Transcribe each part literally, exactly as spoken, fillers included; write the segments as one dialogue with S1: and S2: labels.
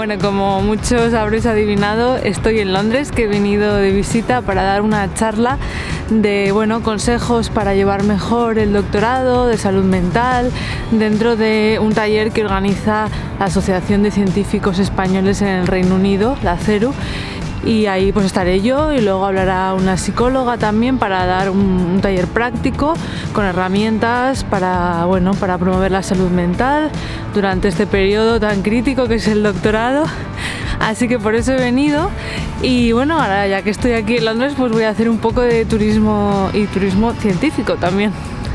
S1: Bueno, como muchos habréis adivinado, estoy en Londres, que he venido de visita para dar una charla de bueno, consejos para llevar mejor el doctorado de salud mental dentro de un taller que organiza la Asociación de Científicos Españoles en el Reino Unido, la CERU. Y ahí pues estaré yo y luego hablará una psicóloga también para dar un, un taller práctico con herramientas para, bueno, para promover la salud mental durante este periodo tan crítico que es el doctorado. Así que por eso he venido y bueno, ahora ya que estoy aquí en Londres pues voy a hacer un poco de turismo y turismo científico también.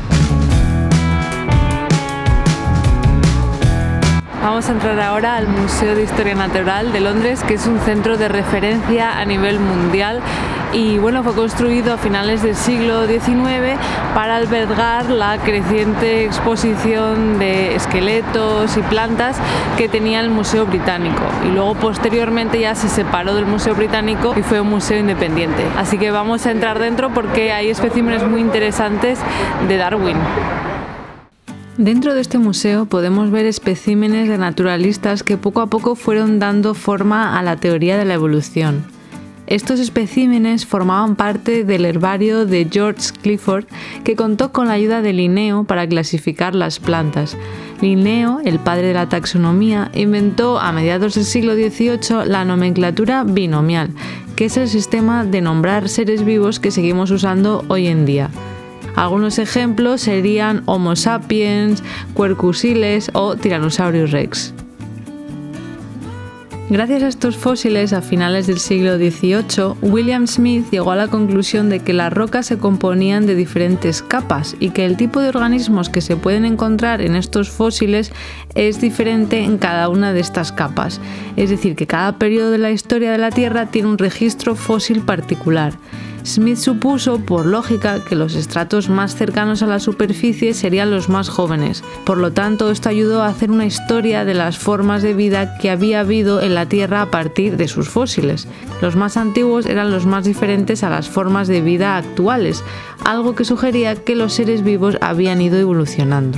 S1: Vamos a entrar ahora al Museo de Historia Natural de Londres, que es un centro de referencia a nivel mundial y bueno, fue construido a finales del siglo diecinueve para albergar la creciente exposición de esqueletos y plantas que tenía el Museo Británico, y luego posteriormente ya se separó del Museo Británico y fue un museo independiente. Así que vamos a entrar dentro porque hay especímenes muy interesantes de Darwin. Dentro de este museo podemos ver especímenes de naturalistas que poco a poco fueron dando forma a la teoría de la evolución. Estos especímenes formaban parte del herbario de George Clifford, que contó con la ayuda de Linneo para clasificar las plantas. Linneo, el padre de la taxonomía, inventó a mediados del siglo dieciocho la nomenclatura binomial, que es el sistema de nombrar seres vivos que seguimos usando hoy en día. Algunos ejemplos serían Homo sapiens, Quercus o Tyrannosaurus rex. Gracias a estos fósiles, a finales del siglo dieciocho, William Smith llegó a la conclusión de que las rocas se componían de diferentes capas y que el tipo de organismos que se pueden encontrar en estos fósiles es diferente en cada una de estas capas. Es decir, que cada periodo de la historia de la Tierra tiene un registro fósil particular. Smith supuso, por lógica, que los estratos más cercanos a la superficie serían los más jóvenes. Por lo tanto, esto ayudó a hacer una historia de las formas de vida que había habido en la Tierra a partir de sus fósiles. Los más antiguos eran los más diferentes a las formas de vida actuales, algo que sugería que los seres vivos habían ido evolucionando.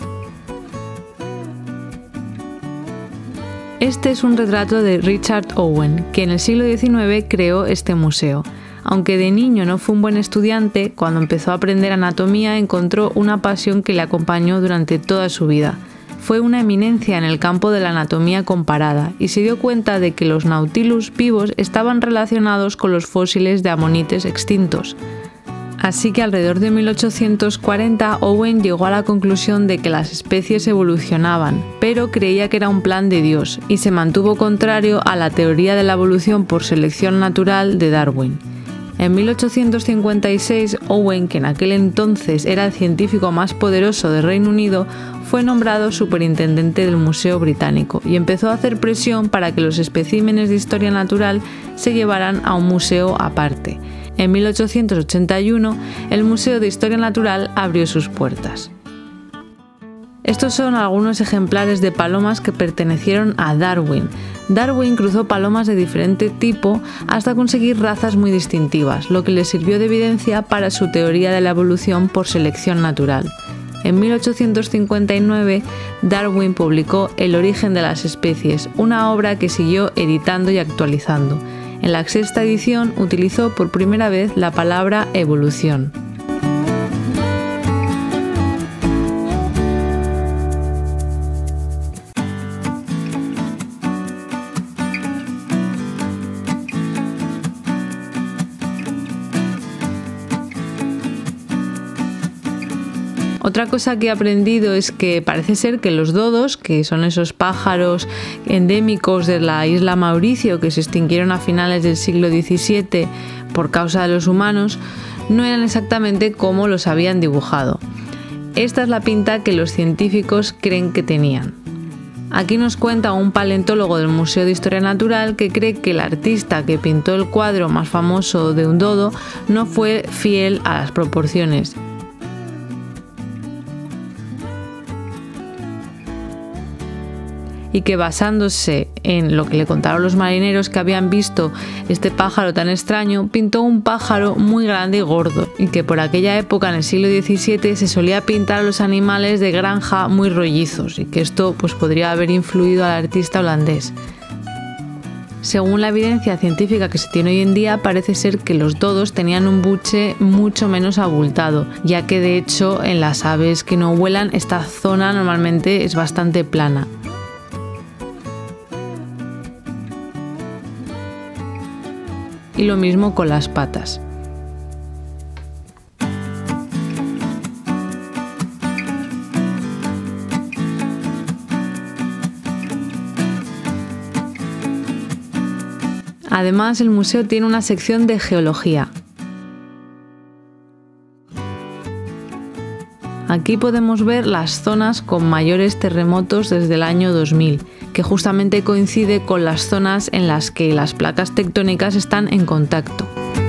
S1: Este es un retrato de Richard Owen, que en el siglo diecinueve creó este museo. Aunque de niño no fue un buen estudiante, cuando empezó a aprender anatomía encontró una pasión que le acompañó durante toda su vida. Fue una eminencia en el campo de la anatomía comparada y se dio cuenta de que los Nautilus vivos estaban relacionados con los fósiles de amonites extintos. Así que alrededor de mil ochocientos cuarenta Owen llegó a la conclusión de que las especies evolucionaban, pero creía que era un plan de Dios y se mantuvo contrario a la teoría de la evolución por selección natural de Darwin. En mil ochocientos cincuenta y seis, Owen, que en aquel entonces era el científico más poderoso del Reino Unido, fue nombrado superintendente del Museo Británico y empezó a hacer presión para que los especímenes de historia natural se llevaran a un museo aparte. En mil ochocientos ochenta y uno, el Museo de Historia Natural abrió sus puertas. Estos son algunos ejemplares de palomas que pertenecieron a Darwin. Darwin cruzó palomas de diferente tipo hasta conseguir razas muy distintivas, lo que le sirvió de evidencia para su teoría de la evolución por selección natural. En mil ochocientos cincuenta y nueve, Darwin publicó El origen de las especies, una obra que siguió editando y actualizando. En la sexta edición utilizó por primera vez la palabra evolución. Otra cosa que he aprendido es que parece ser que los dodos, que son esos pájaros endémicos de la isla Mauricio que se extinguieron a finales del siglo diecisiete por causa de los humanos, no eran exactamente como los habían dibujado. Esta es la pinta que los científicos creen que tenían. Aquí nos cuenta un paleontólogo del Museo de Historia Natural que cree que el artista que pintó el cuadro más famoso de un dodo no fue fiel a las proporciones. Y que basándose en lo que le contaron los marineros que habían visto este pájaro tan extraño, pintó un pájaro muy grande y gordo, y que por aquella época, en el siglo diecisiete, se solía pintar a los animales de granja muy rollizos, y que esto pues, podría haber influido al artista holandés. Según la evidencia científica que se tiene hoy en día, parece ser que los dodos tenían un buche mucho menos abultado, ya que de hecho en las aves que no vuelan esta zona normalmente es bastante plana. Y lo mismo con las patas. Además, el museo tiene una sección de geología. Aquí podemos ver las zonas con mayores terremotos desde el año dos mil, que justamente coincide con las zonas en las que las placas tectónicas están en contacto.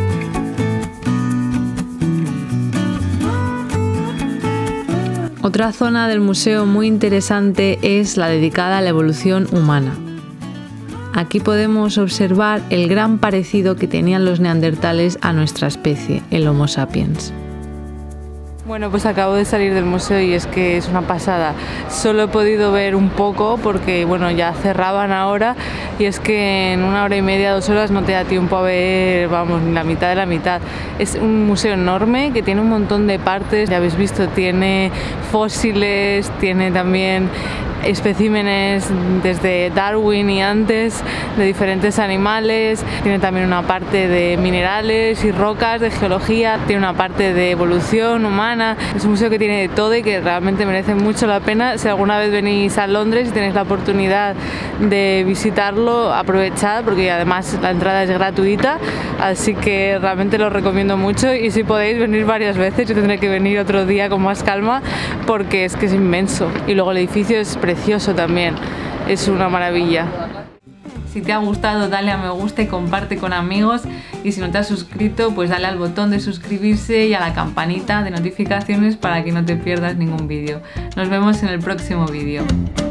S1: Otra zona del museo muy interesante es la dedicada a la evolución humana. Aquí podemos observar el gran parecido que tenían los neandertales a nuestra especie, el Homo sapiens. Bueno, pues acabo de salir del museo y es que es una pasada. Solo he podido ver un poco porque bueno, ya cerraban ahora y es que en una hora y media, dos horas no te da tiempo a ver, vamos, ni la mitad de la mitad. Es un museo enorme que tiene un montón de partes, ya habéis visto, tiene fósiles, tiene también especímenes desde Darwin y antes de diferentes animales, tiene también una parte de minerales y rocas, de geología, tiene una parte de evolución humana. Es un museo que tiene de todo y que realmente merece mucho la pena. Si alguna vez venís a Londres y tenéis la oportunidad de visitarlo, aprovechad porque además la entrada es gratuita, así que realmente lo recomiendo mucho y si podéis venir varias veces, yo tendré que venir otro día con más calma porque es que es inmenso y luego el edificio es precioso también, es una maravilla. Si te ha gustado, dale a me gusta y comparte con amigos, y si no te has suscrito, pues dale al botón de suscribirse y a la campanita de notificaciones para que no te pierdas ningún vídeo. Nos vemos en el próximo vídeo.